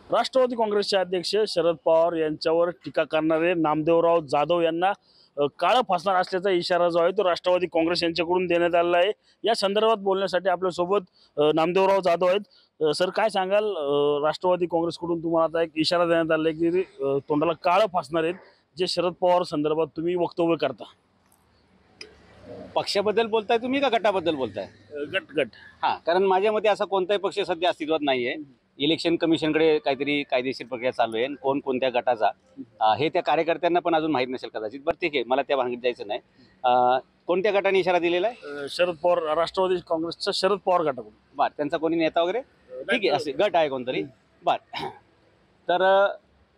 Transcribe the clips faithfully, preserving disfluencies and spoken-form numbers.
राष्ट्रवादी काँग्रेसचे अध्यक्ष शरद पवार यांच्यावर टीका करणारे नामदेवराव जाधव यांना अ, काळं फासणार असल्याचा इशारा जो आहे तो राष्ट्रवादी काँग्रेस यांच्याकडून देण्यात आलेला आहे। या संदर्भात बोलण्यासाठी आपल्यासोबत अ, नामदेवराव जाधव आहेत। अ, सर काय सांगाल, अ, राष्ट्रवादी काँग्रेसकडून तुम्हाला आता एक इशारा देण्यात आला आहे की अ, तोंडाला काळं फासणार आहेत जे शरद पवार संदर्भात तुम्ही वक्तव्य करता। पक्षाबद्दल बोलताय तुम्ही का गटाबद्दल बोलताय? अ, गट गट हां, कारण माझ्या मते असा कोणताही पक्ष सध्या अस्तित्वात नाही आहे। इलेक्शन कमिशनकडे काहीतरी कायदेशीर प्रक्रिया चालू आहे आणि कोण कोणत्या गटाचा अ, हे त्या कार्यकर्त्यांना पण अजून माहीत नसेल कदाचित। बरं ठीक आहे, मला त्या भानगडीत जायचं नाही। अ, कोणत्या गटाने इशारा दिलेला आहे? अ, शरद पवार राष्ट्रवादी काँग्रेसचा शरद पवार गटाकडून। बरं, त्यांचा कोणी नेता वगैरे? ठीक आहे, असे गट आहे कोणतरी। बरं, तर अ,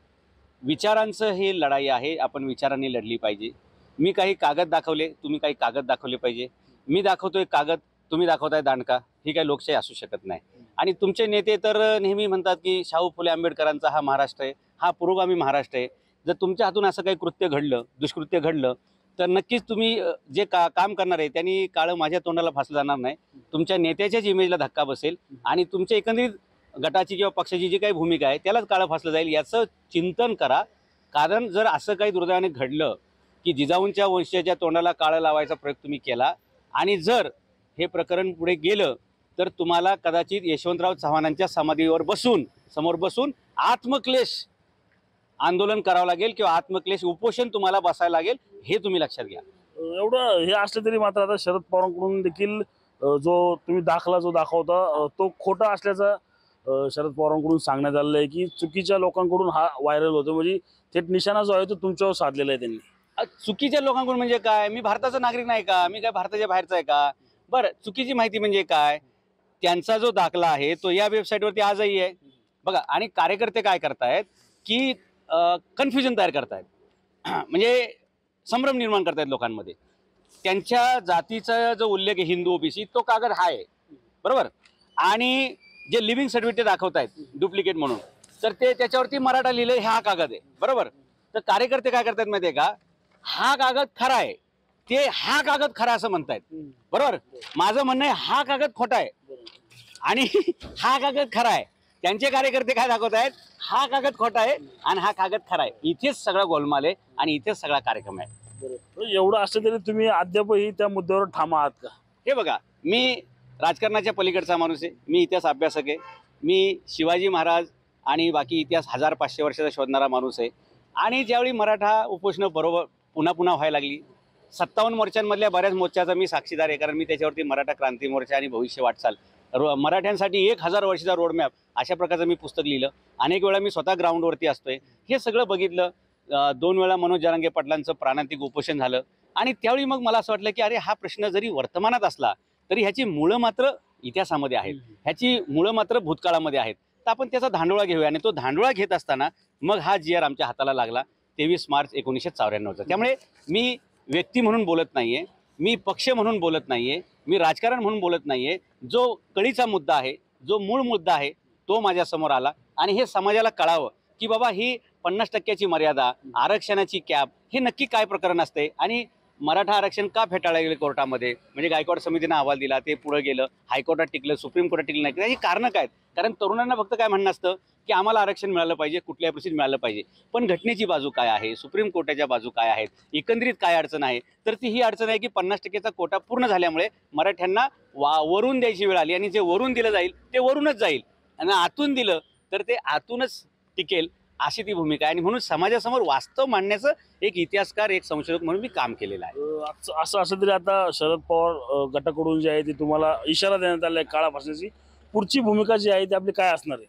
विचारांचं ही लढाई आहे, आपण विचारांनी लढली पाहिजे। मी काही कागद दाखवले, तुम्ही काही कागद दाखवले पाहिजे। मी दाखवतोय कागद, तुम्ही दाखवताय दांडका, ही काही लोकशाही असू शकत नाही। आणि तुमचे नेते तर नेहमी म्हणतात की शाहू फुले आंबेडकरांचा हा महाराष्ट्र आहे, हा पुरोगामी महाराष्ट्र आहे। जर तुमच्या हातून असं काही कृत्य घडलं, दुष्कृत्य घडलं, तर नक्कीच तुम्ही अ, जे का काम करणार आहे त्यांनी काळं माझ्या तोंडाला फासलं जाणार नाही। तुमच्या नेत्याच्याच इमेजला धक्का बसेल आणि तुमच्या एकंदरीत गटाची किंवा पक्षाची जी काही भूमिका आहे त्यालाच काळं फासलं जाईल, याचं चिंतन करा। कारण जर असं काही दुर्दैवाने घडलं की जिजाऊंच्या वंशाच्या तोंडाला काळं लावायचा प्रयोग तुम्ही केला आणि जर हे प्रकरण पुढे गेलं तर तुम्हाला कदाचित यशवंतराव चव्हाणांच्या समाधीवर बसून समोर बसून आत्मक्लेश आंदोलन करावं लागेल किंवा आत्मक्लेश उपोषण तुम्हाला बसायला लागेल, हे तुम्ही लक्षात घ्या। अ, एवढं हे असलं तरी मात्र आता शरद पवारांकडून देखील अ, जो तुम्ही दाखला जो दाखवता अ, तो खोटा असल्याचा अ, शरद पवारांकडून सांगण्यात आलेलं आहे की चुकीच्या लोकांकडून हा व्हायरल होतो, म्हणजे थेट निशाणा जो आहे तो तुमच्यावर साधलेला आहे त्यांनी। अ, चुकीच्या लोकांकडून म्हणजे काय? मी भारताचा नागरिक नाही का? मी काय भारताच्या बाहेरचा आहे का? बरं, चुकीची माहिती म्हणजे काय? त्यांचा जो दाखला आहे तो या वेबसाईटवरती आजही आहे बघा। आणि कार्यकर्ते काय करतायत की कन्फ्युजन तयार करतायत म्हणजे संभ्रम निर्माण करतायत लोकांमध्ये। त्यांच्या जातीचा जो उल्लेख आहे हिंदू ओबीसी तो कागद हा आहे, बरोबर? आणि जे लिव्हिंग सर्टिफिकेट दाखवतायत डुप्लिकेट म्हणून, तर ते त्याच्यावरती मराठा लिहिलंय हा कागद आहे, बरोबर? तर कार्यकर्ते काय करतायत माहिती आहे का, हा कागद खरा आहे, ते हा कागद खरा असं म्हणतायत, बरोबर? माझं म्हणणं आहे हा कागद खोटा आहे आणि हा कागद खरा आहे। त्यांचे कार्यकर्ते काय दाखवत आहेत, हा कागद खोटा आहे आणि हा कागद खरा आहे। इथेच सगळा गोलमाल आहे आणि इथेच सगळा कार्यक्रम आहे। बरोबर, एवढं असलं तरी तुम्ही अद्यापही त्या मुद्द्यावर ठाम आहात का? हे बघा, मी राजकारणाच्या पलीकडचा माणूस आहे, मी इतिहास अभ्यासक आहे, मी शिवाजी महाराज आणि बाकी इतिहास हजार पाचशे वर्षाचा शोधणारा माणूस आहे। आणि ज्यावेळी मराठा उपोषणं बरोबर पुन्हा पुन्हा व्हायला लागली, सत्तावन्न मोर्चांमधल्या बऱ्याच मोर्चाचा मी साक्षीदार आहे, कारण मी त्याच्यावरती मराठा क्रांती मोर्चा आणि भविष्य वाटचाल रो मराठ्यांसाठी एक हजार वर्षाचा रोडमॅप अशा प्रकारचं मी पुस्तक लिहिलं। अनेक वेळा मी स्वतः ग्राउंडवरती असतोय, हे सगळं बघितलं। अ, दोन वेळा मनोज जरांगे पाटलांचं प्राणांतिक उपोषण झालं आणि त्यावेळी मग मला असं वाटलं की अरे हा प्रश्न जरी वर्तमानात असला तरी ह्याची मुळं मात्र इतिहासामध्ये आहेत, ह्याची मुळं मात्र भूतकाळामध्ये आहेत। तर आपण त्याचा धांडोळा घेऊया आणि तो धांडोळा घेत असताना मग हा जी आर आमच्या हाताला लागला तेवीस मार्च एकोणीसशे चौऱ्याण्णवचा। त्यामुळे मी व्यक्ती म्हणून बोलत नाहीये, मी पक्ष म्हणून बोलत नाहीये, मी राजकारण म्हणून बोलत नाहीये। जो कळीचा मुद्दा आहे, जो मूळ मुद्दा आहे तो माझ्यासमोर आला आणि हे समाजाला कळावं की बाबा ही पन्नास टक्क्याची मर्यादा, आरक्षणाची कॅप, हे नक्की काय प्रकरण असते आणि मराठा आरक्षण का फेटाळलं गेलं कोर्टामध्ये, म्हणजे गायकवाड समितीनं अहवाल दिला, ते पुढे गेलं, हायकोर्टात टिकलं, सुप्रीम कोर्टात टिकलं नाही, त्याची कारणं काय? कारण तरुणांना फक्त काय म्हणणं असतं की आम्हाला आरक्षण मिळालं पाहिजे, कुठल्याही परिस्थितीत मिळालं पाहिजे, पण घटनेची बाजू काय आहे, सुप्रीम कोर्टाच्या बाजू काय आहेत, एकंदरीत काय अडचण आहे? तर ती ही अडचण आहे की पन्नास टक्केचा कोटा पूर्ण झाल्यामुळे मराठ्यांना वा वरून द्यायची वेळ आली आणि जे वरून दिलं जाईल ते वरूनच जाईल आणि आतून दिलं तर ते आतूनच टिकेल, अशी ती भूमिका आहे। आणि म्हणून समाजासमोर वास्तव मांडण्याचं एक इतिहासकार, एक संशोधक म्हणून मी काम केलेलं आहे। अ, असं असं असं तरी आता शरद पवार अ, गटाकडून जे आहे ते तुम्हाला इशारा देण्यात आला आहे काळा फासण्याची, पुढची भूमिका जी आहे ती आपली काय असणार आहे?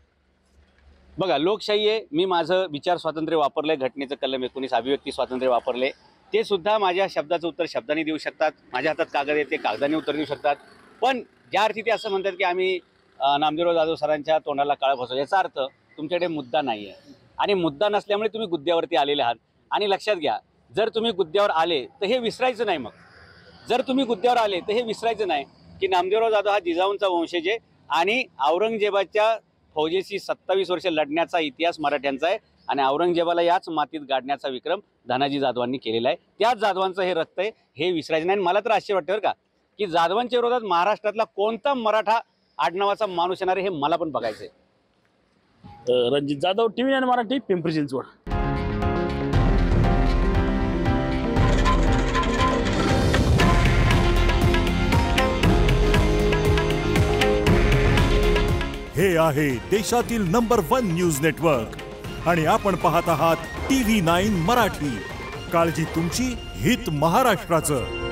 बघा, लोकशाही आहे, मी माझं विचार स्वातंत्र्य वापरलंय, घटनेचं कलम एकोणीस अभिव्यक्ती स्वातंत्र्य वापरले, ते सुद्धा माझ्या शब्दाचं उत्तर शब्दाने देऊ शकतात, माझ्या हातात कागद आहे ते कागदाने उत्तर देऊ शकतात। पण ज्या अर्थी ते असं म्हणतात की आम्ही अ, नामदेवराव जाधव सरांच्या तोंडाला काळं फासू, याचा अर्थ तुमच्याकडे मुद्दा नाही आहे आणि मुद्दा नसल्यामुळे तुम्ही गुद्द्यावरती आलेले आहात। आणि लक्षात घ्या, जर तुम्ही गुद्द्यावर आले तर हे विसरायचं नाही। मग जर तुम्ही गुद्द्यावर आले तर हे विसरायचं नाही की नामदेवराव जाधव हा जिजाऊंचा वंशज आहे आणि औरंगजेबाच्या फौजेशी सत्तावीस वर्ष लढण्याचा इतिहास मराठ्यांचा आहे आणि औरंगजेबाला याच मातीत गाडण्याचा विक्रम धनाजी जाधवांनी केलेला आहे। त्याच जाधवांचं हे रक्त आहे, हे विसरायचं नाही। मला तर आश्चर्य वाटतं बरं का की जाधवांच्या विरोधात महाराष्ट्रातला कोणता मराठा आडनावाचा माणूस येणार आहे हे मला पण बघायचं आहे। अ, रणजित जाधव, टीव्ही नाईन मराठी, पिंपरी चिंचवड. हे आहे देशातील नंबर वन न्यूज नेटवर्क आणि आपण पाहत आहात टीव्ही नाईन मराठी. काळजी तुमची, हित महाराष्ट्राचं.